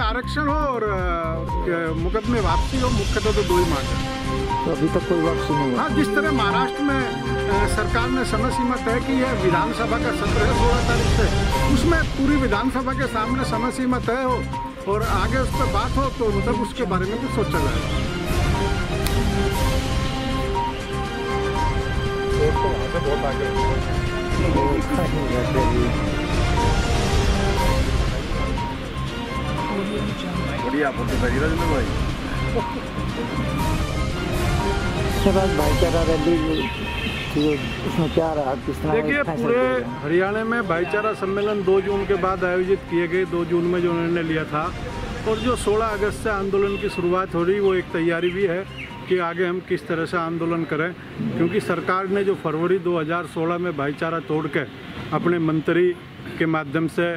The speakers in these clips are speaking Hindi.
आरक्षण हो और मुकदमे वापसी हो, मुख्यतः तो दो ही मांग है। तो अभी तक कोई वापसी नहीं हुआ। हाँ, जिस तरह महाराष्ट्र में सरकार ने समय सीमा तय की है, विधानसभा का सत्र है 16 तारीख से, उसमें पूरी विधानसभा के सामने समय सीमा तय हो और आगे उस पर बात हो तो मतलब उसके बारे में कुछ सोचा जाए। तो वहाँ से बहुत आगे बढ़िया फोटो करी राजेंद्र भाई। भाईचारा रैली उसमें क्या रहा, किस तरह? देखिए, पूरे हरियाणा में भाईचारा सम्मेलन 2 जून के बाद आयोजित किए गए, 2 जून में जो निर्णय लिया था, और जो 16 अगस्त से आंदोलन की शुरुआत हो रही, वो एक तैयारी भी है कि आगे हम किस तरह से आंदोलन करें, क्योंकि सरकार ने जो फरवरी 2016 में भाईचारा तोड़ के अपने मंत्री के माध्यम से,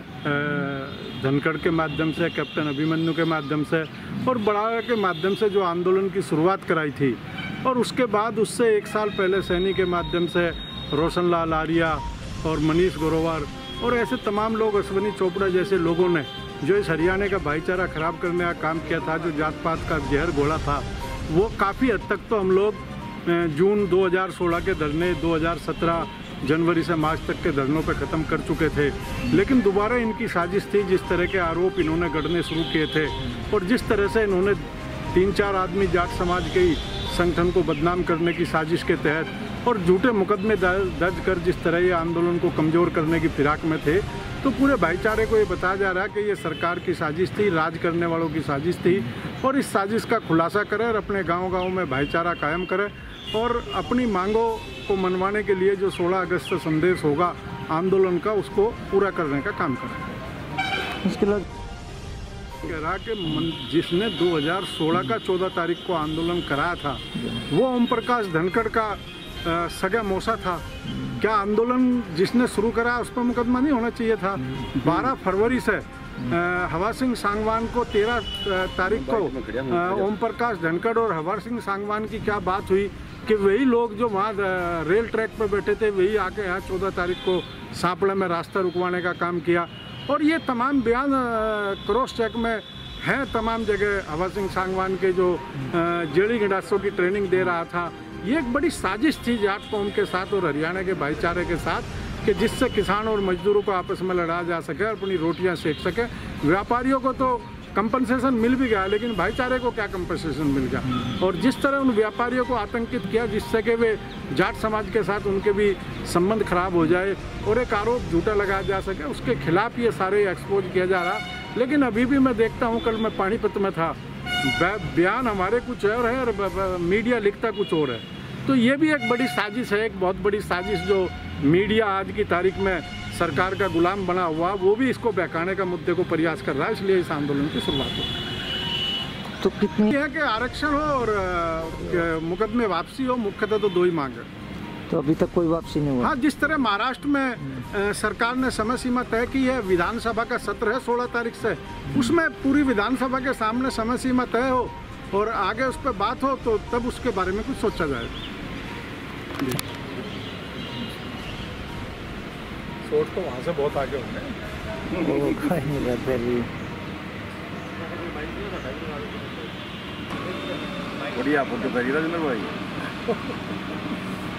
धनखड़ के माध्यम से, कैप्टन अभिमन्यु के माध्यम से और बड़ावा के माध्यम से जो आंदोलन की शुरुआत कराई थी, और उसके बाद उससे 1 साल पहले सैनी के माध्यम से रोशन लाल आर्या और मनीष ग्रोवर और ऐसे तमाम लोग, अश्विनी चोपड़ा जैसे लोगों ने जो इस हरियाणा का भाईचारा खराब करने का काम किया था, जो जात पात का जहर घोला था, वो काफ़ी हद तक तो हम लोग जून 2016 के धरने 2017 जनवरी से मार्च तक के धरनों पे ख़त्म कर चुके थे। लेकिन दोबारा इनकी साजिश थी, जिस तरह के आरोप इन्होंने गढ़ने शुरू किए थे और जिस तरह से इन्होंने 3-4 आदमी जाट समाज के ही संगठन को बदनाम करने की साजिश के तहत और झूठे मुकदमे दर्ज कर जिस तरह ये आंदोलन को कमज़ोर करने की फिराक में थे, तो पूरे भाईचारे को ये बताया जा रहा है कि ये सरकार की साजिश थी, राज करने वालों की साजिश थी, और इस साजिश का खुलासा करें और अपने गांव-गांव में भाईचारा कायम करें और अपनी मांगों को मनवाने के लिए जो 16 अगस्त से संदेश होगा आंदोलन का, उसको पूरा करने का काम करें। इसके बाद कह रहा कि जिसने 2016 का 14 तारीख को आंदोलन कराया था, वो ओम प्रकाश धनखड़ का सगा मौसा था। क्या आंदोलन जिसने शुरू करा उस पर मुकदमा नहीं होना चाहिए था? 12 फरवरी से हवा सिंह सांगवान को 13 तारीख को ओम प्रकाश धनखड़ और हवा सिंह सांगवान की क्या बात हुई कि वही लोग जो वहाँ रेल ट्रैक पर बैठे थे, वही आके यहाँ 14 तारीख को सांपड़ा में रास्ता रुकवाने का काम किया। और ये तमाम बयान क्रॉस चेक में हैं तमाम जगह। हवा सिंह सांगवान के जो जेड़ी गंडासों की ट्रेनिंग दे रहा था, ये एक बड़ी साजिश थी जाट कौम के साथ और हरियाणा के भाईचारे के साथ, कि जिससे किसान और मजदूरों को आपस में लड़ा जा सके और अपनी रोटियां सेक सके। व्यापारियों को तो कंपनसेशन मिल भी गया, लेकिन भाईचारे को क्या कंपनसेशन मिल गया? और जिस तरह उन व्यापारियों को आतंकित किया जिससे कि वे जाट समाज के साथ उनके भी संबंध खराब हो जाए और एक आरोप झूठा लगाया जा सके, उसके खिलाफ ये सारे एक्सपोज किया जा रहा। लेकिन अभी भी मैं देखता हूँ, कल मैं पानीपत में था, बयान हमारे कुछ और है और मीडिया लिखता कुछ और है। तो ये भी एक बड़ी साजिश है, एक बहुत बड़ी साजिश जो मीडिया आज की तारीख में सरकार का गुलाम बना हुआ, वो भी इसको बहकाने का मुद्दे को प्रयास कर रहा है। इसलिए इस आंदोलन की शुरुआत हो। तो कितनी है कि आरक्षण हो और मुकदमे वापसी हो, मुख्यतः तो दो ही मांग है। तो अभी तक कोई वापसी नहीं हुआ। हाँ, जिस तरह महाराष्ट्र में सरकार ने समय सीमा तय की है, विधानसभा का सत्र है 16 तारीख से, उसमें पूरी विधानसभा के सामने समय सीमा तय हो और आगे उस पर बात हो तो तब उसके बारे में कुछ सोचा जाए। सोच तो वहाँ से बहुत आगे होते हैं। बढ़िया फोटो करी राजेंद्र भाई।